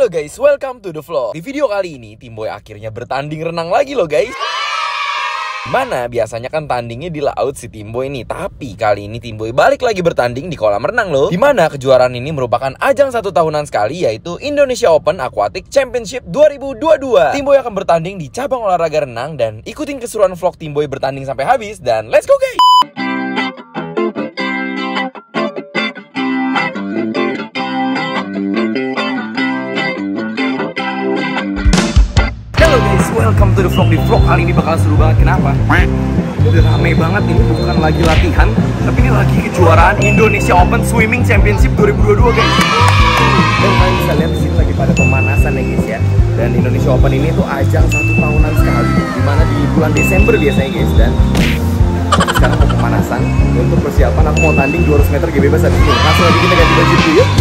Halo guys, welcome to the vlog. Di video kali ini, Tim Boy akhirnya bertanding renang lagi loh guys. Mana biasanya kan tandingnya di laut si Tim Boy ini, tapi kali ini Tim Boy balik lagi bertanding di kolam renang loh. Dimana kejuaraan ini merupakan ajang 1 tahunan sekali, yaitu Indonesia Open Aquatic Championship 2022. Tim Boy akan bertanding di cabang olahraga renang, dan ikutin keseruan vlog Tim Boy bertanding sampai habis, dan let's go guys. Halo guys, welcome to the vlog. Di vlog kali ini bakal seru banget. Kenapa? Udah rame banget. Ini bukan lagi latihan, tapi ini lagi kejuaraan Indonesia Open Swimming Championship 2022 guys. Dan kalian bisa lihat di sini lagi pada pemanasan ya guys ya. Dan Indonesia Open ini tuh ajang 1 tahunan sekali, dimana di bulan Desember biasanya guys. Dan sekarang mau pemanasan untuk persiapan aku mau tanding 200 meter bebas habis ini. Langsung aja kita ganti baju dulu ya.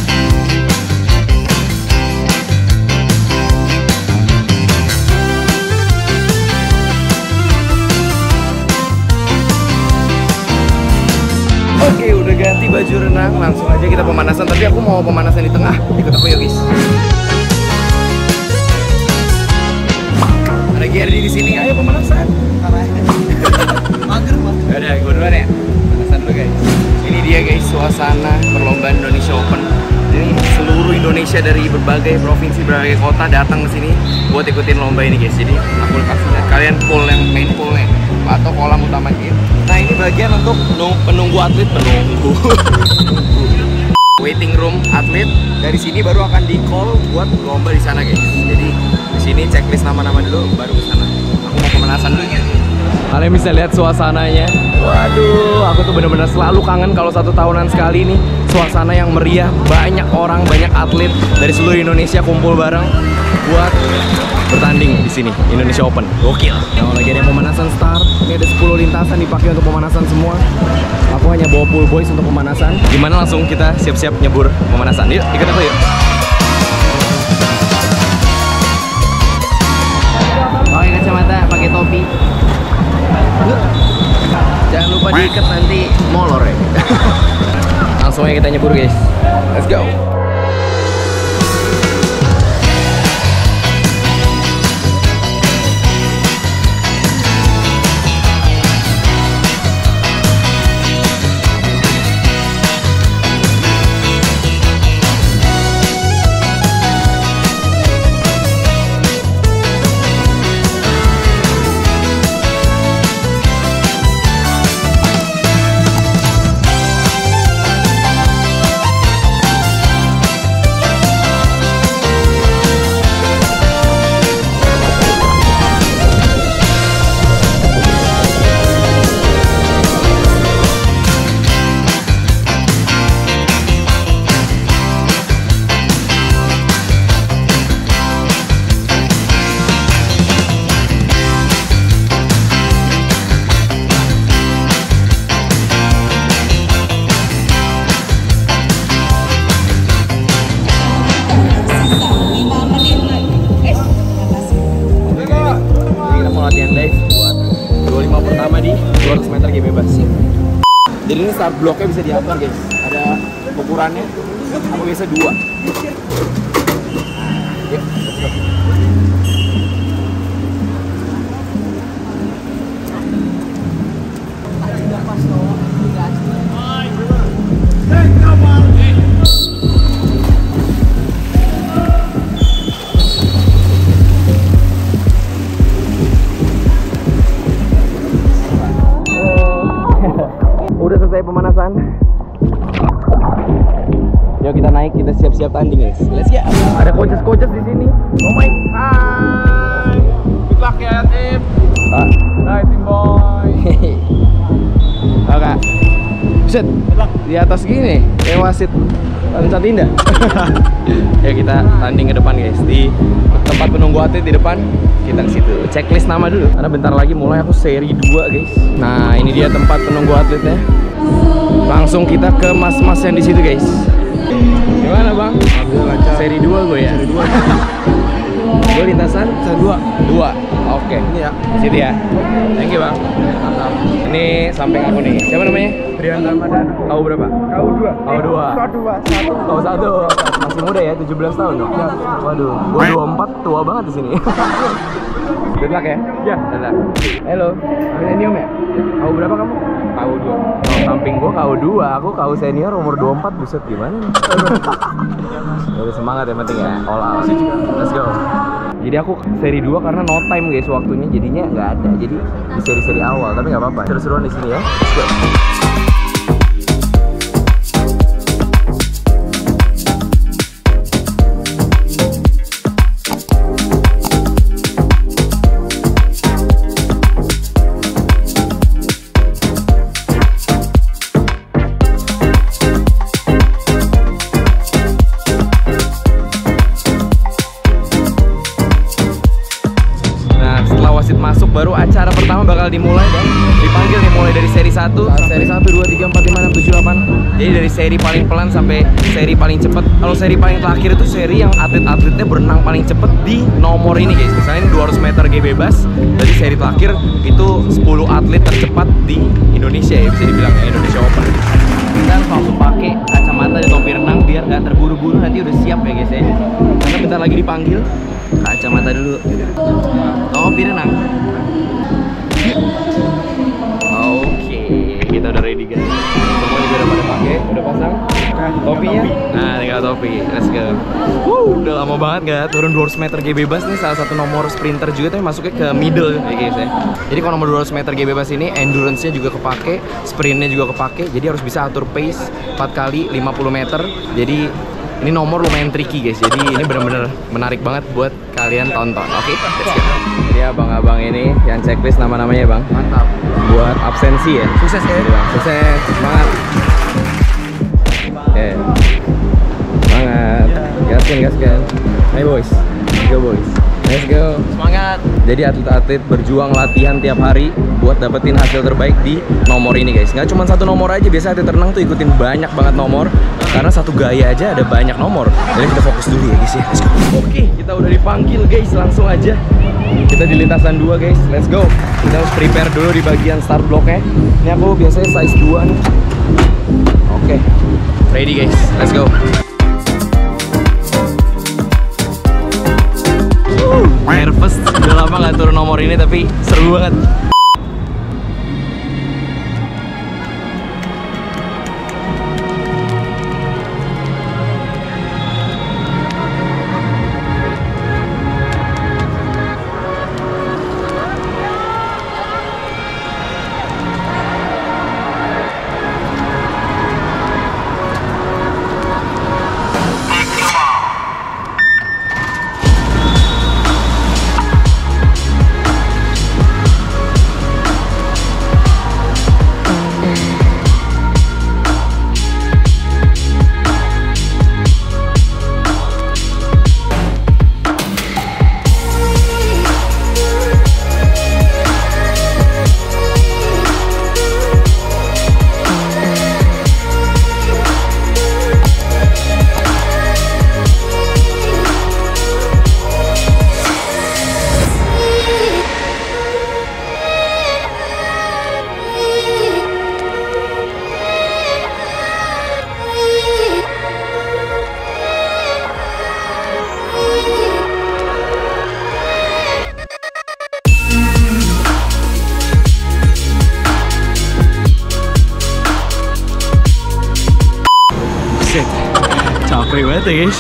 Oke, udah ganti baju renang, langsung aja kita pemanasan. Tapi aku mau pemanasan di tengah. Ikut aku yuk guys. Ada Gerdi di sini, ayo pemanasan. Udah, gue duluan ya. Pemanasan dulu guys. Ini dia guys, suasana perlombaan Indonesia Open. Ini seluruh Indonesia dari berbagai provinsi, berbagai kota datang ke sini buat ikutin lomba ini guys. Jadi aku kasih lihat kalian pool yang main poolnya atau kolam utama ini. Nah ini bagian untuk penunggu atlet, waiting room atlet. Dari sini baru akan di call buat lomba di sana guys. Jadi di sini checklist nama-nama dulu, baru ke sana. Aku mau pemanasan dulu ya. Kalian bisa lihat suasananya. Waduh, aku tuh bener-bener selalu kangen kalau 1 tahunan sekali nih. Suasana yang meriah, banyak orang, banyak atlet dari seluruh Indonesia kumpul bareng buat bertanding di sini Indonesia Open. Gokil. Nah, lagi ada pemanasan start. Ini ada 10 lintasan dipakai untuk pemanasan semua. Aku hanya bawa pool boys untuk pemanasan. Gimana langsung kita siap-siap nyebur pemanasan. Yuk, ikut aku yuk. Pakai kacamata, pakai topi. Jangan lupa diikat nanti molor ya. Langsung aja kita nyebur guys. Let's go. Jadi ini start blocknya bisa diatur guys. Ada ukurannya. Aku biasa 2. Yuk, let's go. Udah selesai pemanasan. Yuk kita naik, kita siap-siap tanding guys. Let's go. Ada coaches di sini. Oh my. Hai. Good luck ya tim. Hai Tim Boy. Oke. Buset. Di atas gini kayak wasit Nusa Indah. Ya kita tanding ke depan guys. Di tempat penunggu atlet di depan. Kita ke situ. Checklist nama dulu. Karena bentar lagi mulai aku seri 2 guys. Nah, ini dia tempat penunggu atletnya. Langsung kita ke mas-mas yang di situ guys. Gimana bang? Seri 2 gue ya. Seri 2. Gue lintasan Saya 2. 2. Oke. Ini ya. Di situ ya. Thank you bang. Mantap. Ini samping aku nih. Siapa namanya? Brian Ramadan. Kau berapa? Kau 2. Kau 2. Kau 1. Masih muda ya, 17 tahun dong. Ya. Waduh, gue 24, tua banget di sini. Good luck ya. Ya. Good luck. Hello. Milenium ya? Kau berapa kamu? Kau 2. Oh, samping gua kau 2, aku kau senior umur 24, buset gimana nih? Udah semangat yang penting ya, all out. Let's go. Jadi aku seri 2 karena no time guys waktunya, jadinya nggak ada. Jadi di seri-seri awal, tapi nggak apa-apa. Seru-seruan di sini ya. Let's go. Masuk baru acara pertama bakal dimulai dan dipanggil nih mulai dari seri 1 seri 1, 2, 3, 4, 5, 6, 7, 8. Jadi dari seri paling pelan sampai seri paling cepet. Kalau seri paling terakhir itu seri yang atlet-atletnya berenang paling cepet di nomor ini guys. Misalnya ini 200 meter G bebas. Jadi seri terakhir itu 10 atlet tercepat di Indonesia ya, bisa dibilang ya, Indonesia Open. Kita harus langsung pakai kacamata dan topi renang biar nggak terburu-buru, nanti udah siap ya guys ya. Karena bentar lagi dipanggil. Kacamata dulu, topi renang. Oke, kita udah ready guys. Semua juga udah pada pakai, udah pasang topinya. Nah, tinggal topi. Let's go. Udah lama banget gak turun 200 meter G bebas nih, salah satu nomor sprinter juga tapi masuknya ke middle ya guys ya. Jadi kalau nomor 200 meter G bebas ini endurance-nya juga kepake, sprintnya juga kepake. Jadi harus bisa atur pace 4 kali 50 meter. Jadi ini nomor lumayan tricky guys, jadi ini bener-bener menarik banget buat kalian tonton. Oke, let's go. Jadi abang-abang ini yang checklist nama-namanya bang. Mantap. Buat absensi ya. Sukses ya. Jadi, bang, sukses, semangat. Oke, semangat. Gaskan. Hai boys, let's go boys. Let's go. Semangat. Jadi atlet-atlet berjuang latihan tiap hari buat dapetin hasil terbaik di nomor ini guys. Nggak cuma satu nomor aja, biasa atlet renang tuh ikutin banyak banget nomor. Karena satu gaya aja ada banyak nomor. Jadi kita fokus dulu ya guys ya. Let's go. Oke, kita udah dipanggil guys, langsung aja. Kita di lintasan 2 guys, let's go. Kita harus prepare dulu di bagian start blocknya. Ini aku biasanya size 2 nih. Oke, ready guys, let's go. Nervous, udah lama gak turun nomor ini tapi seru banget. Capek banget ya guys.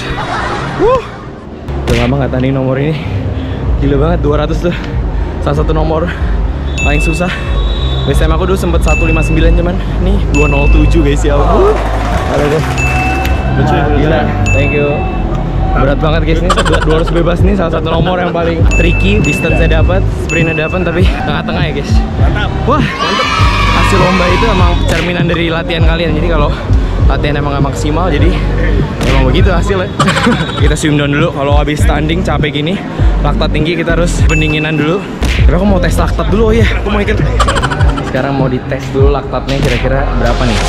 Udah lama gak tanding nomor ini. Gila banget, 200 tuh salah satu nomor paling susah. Best time aku dulu sempet 159 cuman nih 207 guys ya. Ada deh. Gila, thank you. Berat banget guys nih, 200 bebas nih salah satu nomor yang paling tricky. Distance-nya dapat, sprintnya dapat, tapi tengah-tengah ya guys. Mantap. Wah, mantap. Hasil lomba itu emang cerminan dari latihan kalian. Jadi kalau latihan emang gak maksimal, jadi emang begitu hasilnya. Kita swim down dulu. Kalau habis standing capek gini, laktat tinggi, kita harus pendinginan dulu. Tapi aku mau tes laktat dulu. Oh iya, aku mau ikut. Sekarang mau dites dulu laktatnya kira-kira berapa nih.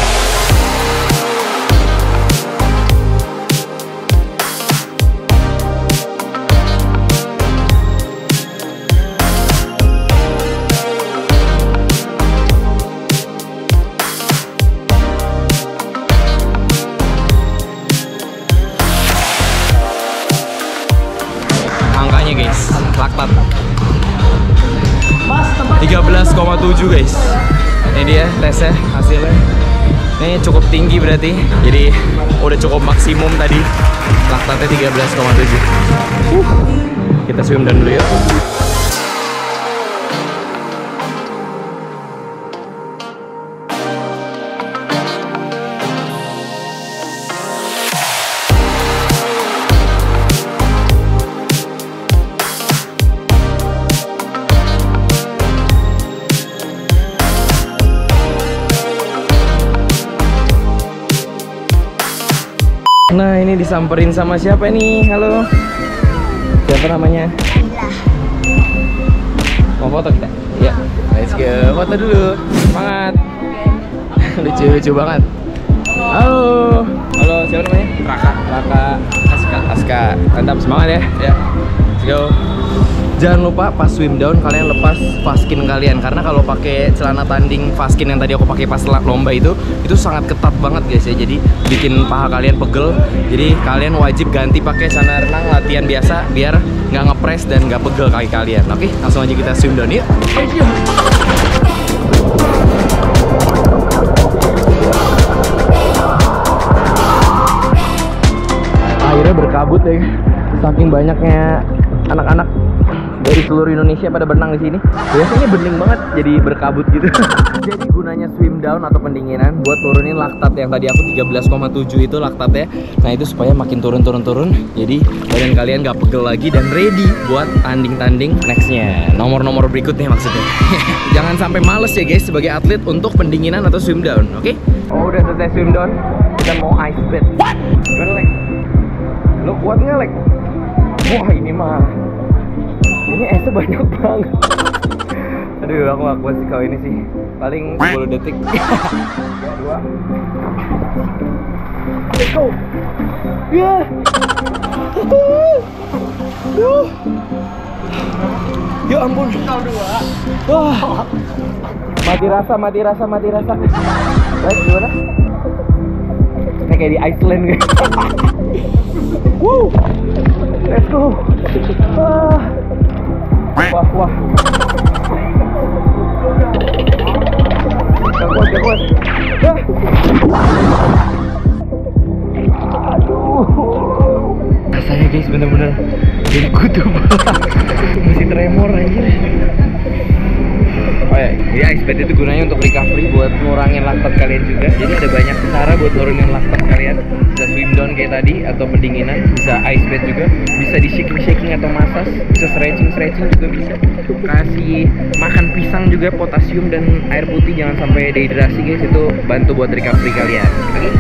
angkanya guys, laktat 13,7 guys. Ini dia tesnya, hasilnya. Ini cukup tinggi berarti. Jadi udah cukup maksimum tadi. Laktatnya 13,7. Kita swim down dulu yuk. Nah, ini disamperin sama siapa nih? Halo. Siapa namanya? Mau foto kita? Ya. Let's go. Foto dulu. Semangat. Lucu banget. Halo. Halo, siapa namanya? Raka. Aska. Mantap, semangat ya. Ya. Let's go. Jangan lupa pas swim down kalian lepas faskin kalian, karena kalau pakai celana tanding faskin yang tadi aku pakai pas lomba itu sangat ketat banget guys ya, jadi bikin paha kalian pegel. Jadi kalian wajib ganti pakai celana renang latihan biasa biar nggak ngepres dan nggak pegel kaki kalian. Oke, langsung aja kita swim down yuk. Akhirnya berkabut ya, saking banyaknya anak-anak dari seluruh Indonesia pada berenang di sini. Biasanya bening banget, jadi berkabut gitu. Jadi gunanya swim down atau pendinginan buat turunin laktat yang tadi aku 13,7 itu laktatnya. Nah itu supaya makin turun. Jadi badan kalian gak pegel lagi dan ready buat tanding-tanding nextnya. Nomor-nomor berikutnya maksudnya. Jangan sampai males ya guys sebagai atlet untuk pendinginan atau swim down, oke? Oh udah selesai swim down, kita mau ice bath. What? Gimana Lek? Lo kuat nggak Lek? Wah ini mah. Ini esnya banyak banget. Aduh, aku gak kuat sih kalau ini sih. Paling 10 detik. 2. Let's go. Ya. Ya ampun. Wah. Mati rasa. Baik, gimana? Ini kayak di Iceland guys. Woo. Let's go. Wah. Gak kuat. Aduh. Rasanya guys bener-bener jadi kutu banget. Masih tremor aja. Oh ya, jadi ice bath itu gunanya untuk recovery, buat ngurangin laktat kalian juga. Jadi ada banyak cara buat nurunin laktat kalian. Bisa swim down kayak tadi atau pendinginan, bisa ice bath juga, bisa di shaking atau massage, bisa stretching juga bisa. Kasih makan pisang juga, potasium dan air putih, jangan sampai dehidrasi guys, itu bantu buat recovery kalian. Oke?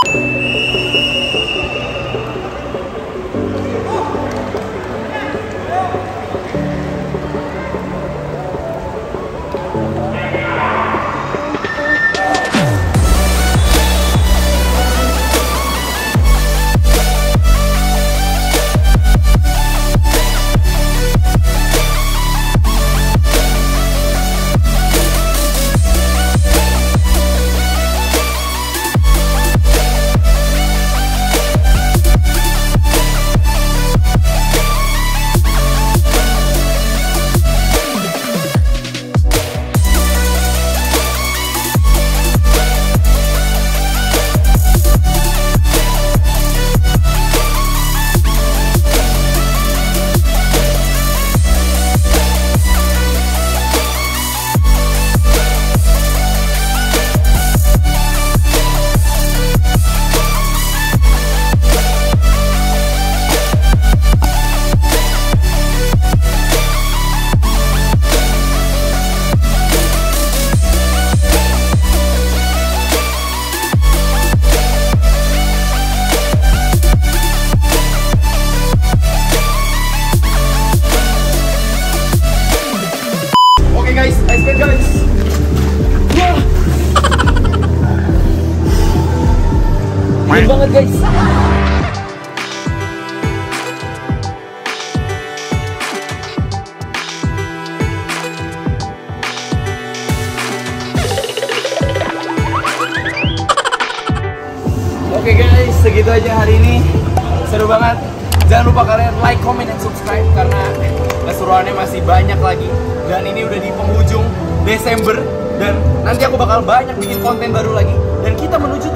Banget guys. Oke guys, segitu aja hari ini. Seru banget. Jangan lupa kalian like, comment, dan subscribe karena keseruannya masih banyak lagi. Dan ini udah di penghujung Desember dan nanti aku bakal banyak bikin konten baru lagi. Dan kita menuju